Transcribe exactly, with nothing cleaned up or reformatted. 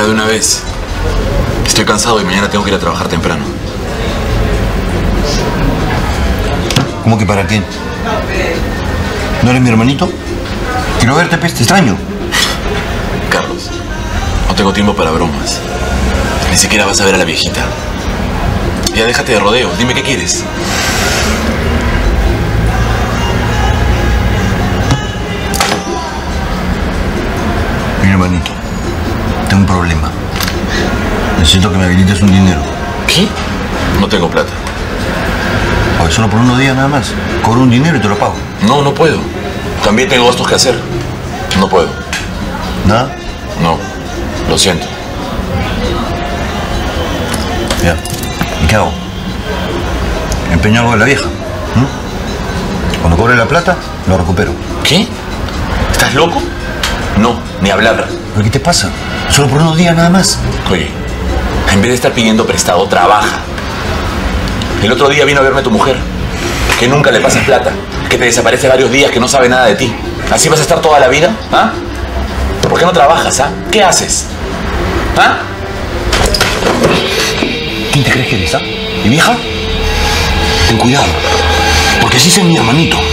de una vez. Estoy cansado y mañana tengo que ir a trabajar temprano. ¿Cómo que para quién? ¿No eres mi hermanito? Quiero verte, peste, extraño. Carlos, no tengo tiempo para bromas. Ni siquiera vas a ver a la viejita. Ya déjate de rodeos, dime qué quieres. Mi hermanito, tengo un problema. Necesito que me habilites un dinero. ¿Qué? No tengo plata. Oye, solo por unos días nada más. Cobro un dinero y te lo pago. No, no puedo. También tengo gastos que hacer. No puedo. ¿Nada? No, lo siento. Ya. ¿Y qué hago? Empeño algo de la vieja. ¿Mm? Cuando cobre la plata, lo recupero. ¿Qué? ¿Estás loco? No, ni hablar. ¿Pero qué te pasa? Solo por unos días nada más. Oye, en vez de estar pidiendo prestado, trabaja. El otro día vino a verme tu mujer, que nunca le pasas plata, que te desaparece varios días, que no sabe nada de ti. ¿Así vas a estar toda la vida? ¿Ah? ¿Por qué no trabajas, ah? ¿Qué haces? ¿Ah? ¿Quién te crees que eres, ah? ¿Mi vieja? Ten cuidado, porque así es mi hermanito.